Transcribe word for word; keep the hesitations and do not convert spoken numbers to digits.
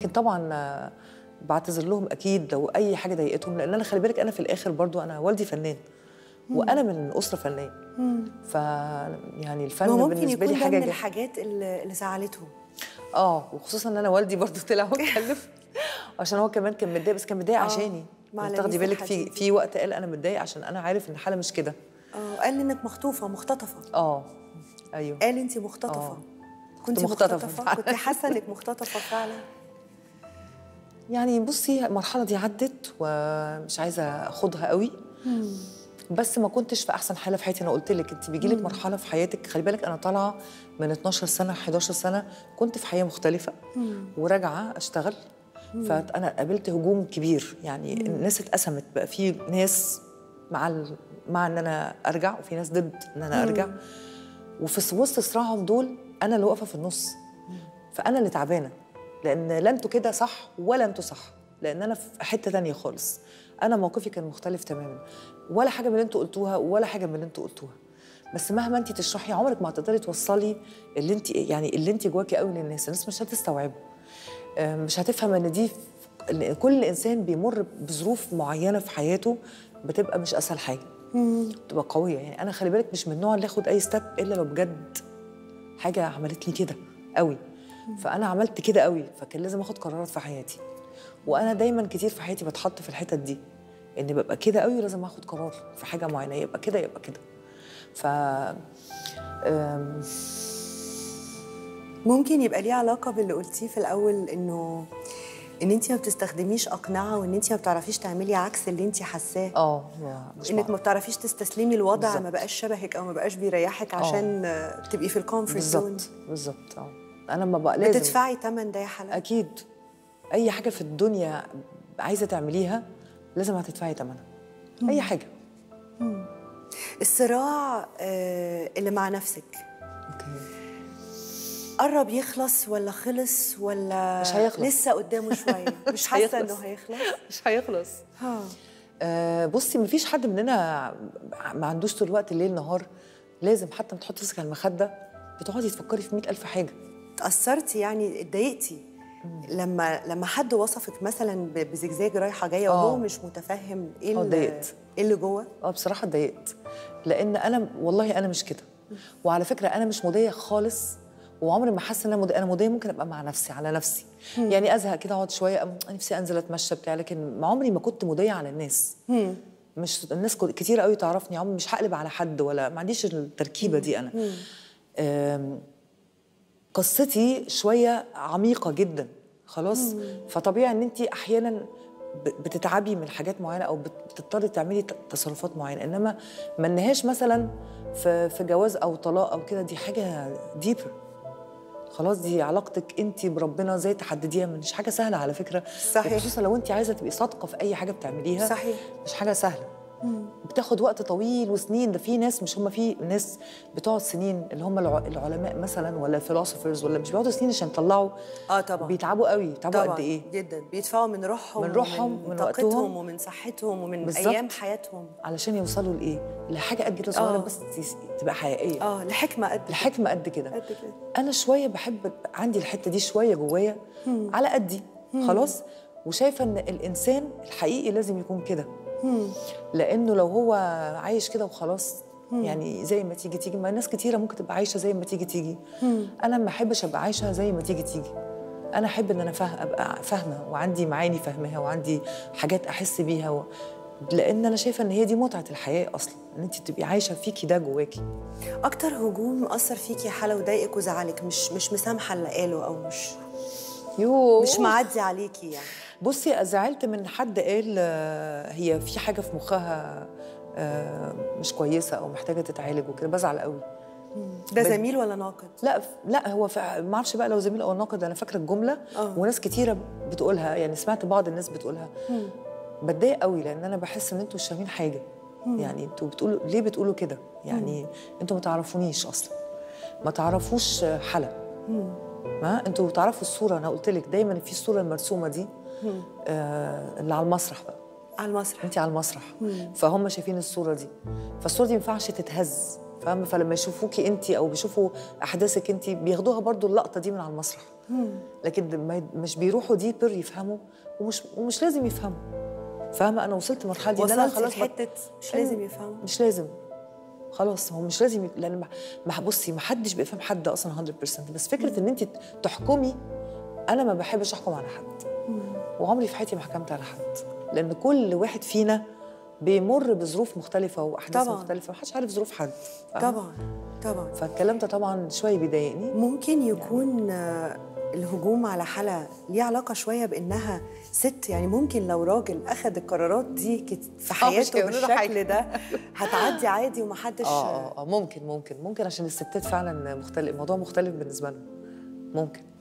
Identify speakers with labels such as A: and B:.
A: لكن طبعا بعتذر لهم اكيد لو اي حاجه ضايقتهم، لان انا خلي بالك انا في الاخر برضو انا والدي فنان وانا من اسره فنيه. ف يعني الفن بالنسبه لي حاجه
B: ممكن يكون ده من الحاجات اللي, اللي زعلتهم.
A: اه وخصوصا ان انا والدي برضو طلع واتكلم عشان هو كمان كان متضايق، بس كان متضايق عشاني. تاخدي بالك في في وقت قال انا متضايق عشان انا عارف ان الحاله مش كده.
B: اه قال انك مخطوفه مختطفه.
A: اه ايوه
B: قال انت مختطفه.
A: أوه.
B: كنت مختطفه؟ كنت حاسه انك مختطفه فعلا؟
A: يعني بصي المرحله دي عدت ومش عايزه اخدها قوي. مم. بس ما كنتش في احسن حاله في حياتي. انا قلت لك انت بيجي لك مرحله في حياتك، خلي بالك انا طالعه من اتناشر سنه حداشر سنه كنت في حياه مختلفه وراجعه اشتغل. مم. فانا قابلت هجوم كبير، يعني مم. الناس اتقسمت، بقى في ناس مع ال... مع ان انا ارجع وفي ناس ضد ان انا ارجع. مم. وفي وسط صراعهم دول انا اللي واقفه في النص. مم. فانا اللي تعبانه، لان لا انتوا كده صح ولا انتوا صح، لان انا في حته ثانيه خالص. انا موقفي كان مختلف تماما، ولا حاجه من اللي انتوا قلتوها ولا حاجه من اللي انتوا قلتوها. بس مهما انت تشرحي عمرك ما هتقدري توصلي اللي انت يعني اللي انت جواكي قوي للناس. الناس مش هتستوعبه، مش هتفهم ان دي كل انسان بيمر بظروف معينه في حياته بتبقى مش اسهل حاجه، بتبقى قويه. يعني انا خلي بالك مش من النوع اللي اخد اي ستيب الا لو بجد حاجه عملت لي كده قوي. فانا عملت كده قوي، فكان لازم اخد قرارات في حياتي. وانا دايما كتير في حياتي بتحط في الحتت دي، اني ببقى كده قوي ولازم اخد قرار في حاجه معينه، يبقى كده يبقى كده. ف
B: ممكن يبقى ليه علاقه باللي قلتيه في الاول، انه ان انت ما بتستخدميش اقنعه، وان انت ما بتعرفيش تعملي عكس اللي انت حاساه.
A: اه
B: انك ما بتعرفيش تستسلمي الوضع ما بقاش شبهك او ما بقاش بيريحك عشان أوه. تبقي في الكومفورت زون.
A: بالظبط بالظبط. اه انا ما بقى لازم
B: بتدفعي ثمن ده يا حلا.
A: اكيد اي حاجه في الدنيا عايزه تعمليها لازم هتدفعي ثمنها. اي حاجه.
B: مم. الصراع آه اللي مع نفسك
A: اوكي
B: قرب يخلص ولا خلص ولا
A: مش هيخلص؟
B: لسه قدامه شويه؟ مش حاسه انه هيخلص؟
A: مش هيخلص.
B: ها
A: آه بصي مفيش حد مننا ما عندوش طول الوقت الليل نهار. لازم حتى ما تحطي راسك على المخده بتقعدي تفكري في مئة ألف حاجه.
B: تأثرتي يعني اتضايقتي لما لما حد وصفك مثلا بزجزاج رايحه جايه وهو مش متفهم ايه اللي ايه اللي جوه؟
A: اه بصراحه اتضايقت، لان انا والله انا مش كده. وعلى فكره انا مش مضايقه خالص، وعمري ما حاسه ان انا مضايقه. انا مضايقه ممكن ابقى مع نفسي على نفسي. مم. يعني ازهق كده اقعد شويه نفسي انزل اتمشى بتاع، لكن ما عمري ما كنت مضايقه على الناس. مم. مش الناس كتير قوي تعرفني، عمري مش هقلب على حد ولا ما عنديش التركيبه دي انا. مم. قصتي شويه عميقه جدا خلاص. مم. فطبيعي ان انت احيانا بتتعبي من حاجات معينه او بتضطري تعملي تصرفات معينه، انما ما لناهاش مثلا في في جواز او طلاق او كده. دي حاجه ديبر خلاص، دي علاقتك انت بربنا زي تحدديها، مش حاجه سهله على فكره.
B: صحيح.
A: وخصوصا لو انت عايزه تبقي صادقه في اي حاجه بتعمليها.
B: صحيح.
A: مش حاجه سهله. مم. بتاخد وقت طويل وسنين. ده في ناس مش هم في ناس بتقعد سنين اللي هم العلماء مثلا ولا الفيلوسوفرز ولا مش بيقعدوا سنين عشان يطلعوا.
B: اه طبعا
A: بيتعبوا قوي. بيتعبوا قد ايه؟
B: جدا. بيدفعوا من روحهم
A: من روحهم ومن,
B: من طاقتهم ومن صحتهم ومن بالزبط. ايام حياتهم
A: علشان يوصلوا لايه؟ لحاجه قد كده صغيره بس تبقى حقيقيه.
B: اه لحكمه قد
A: لحكمه قد كده.
B: قد كده.
A: انا شويه بحب عندي الحته دي شويه جوايا على قدي خلاص. وشايفه ان الانسان الحقيقي لازم يكون كده. مم. لانه لو هو عايش كده وخلاص مم. يعني زي ما تيجي تيجي. ما ناس كتيره ممكن تبقى عايشه زي ما تيجي تيجي. مم. انا ما احبش ابقى عايشه زي ما تيجي تيجي. انا احب ان انا فاهم ابقى فاهمه وعندي معاني فاهمها وعندي حاجات احس بيها و... لان انا شايفه ان هي دي متعه الحياه اصلا، ان انت تبقي عايشه فيكي ده جواكي.
B: اكتر هجوم اثر فيكي يا حلا وضايقك وزعلك، مش مش مسامحه اللي قاله او مش
A: يوه
B: مش معدي عليكي يعني؟
A: بصي زعلت من حد قال هي في حاجه في مخها مش كويسه او محتاجه تتعالج وكده. بزعل قوي.
B: ده زميل ولا ناقد؟
A: لا لا هو ما اعرفش بقى لو زميل او ناقد. انا فاكره الجمله أوه. وناس كتيره بتقولها، يعني سمعت بعض الناس بتقولها. مم. بتضايق قوي لان انا بحس ان انتوا مش فاهمين حاجه. مم. يعني انتوا بتقولوا ليه بتقولوا كده؟ يعني مم. انتوا ما تعرفونيش اصلا، ما تعرفوش حلا. مم. ما انتوا تعرفوا الصوره. انا قلت لك دايما في الصوره المرسومه دي آه اللي على المسرح بقى.
B: على المسرح.
A: انت على المسرح. مم. فهم شايفين الصوره دي، فالصوره دي ما ينفعش تتهز. فاهمه؟ فلما يشوفوكي انت او بيشوفوا احداثك انت بياخدوها برضو اللقطه دي من على المسرح. لكن مش بيروحوا ديبر يفهموا، ومش ومش لازم يفهموا. فاهمه؟ انا وصلت لمرحله دي ان انا خلاص
B: حته مش لازم يفهموا،
A: مش لازم خلاص، هو مش لازم ي... لان ما بصي ما حدش بيفهم حد اصلا مية بالمية، بس فكره ان انت تحكمي، انا ما بحبش احكم على حد. مم. وعمري في حياتي ما حكمت على حد، لان كل واحد فينا بيمر بظروف مختلفه واحداث طبعًا. مختلفه، ما حدش عارف ظروف حد.
B: طبعا طبعا.
A: فالكلام ده طبعا شويه بيضايقني.
B: ممكن يكون يعني الهجوم على حلا ليه علاقه شويه بانها ست، يعني ممكن لو راجل اخذ القرارات دي في حياته بالشكل ده هتعدي عادي ومحدش.
A: اه اه ممكن ممكن ممكن عشان الستات فعلا مختلف، الموضوع مختلف بالنسبه لهم. ممكن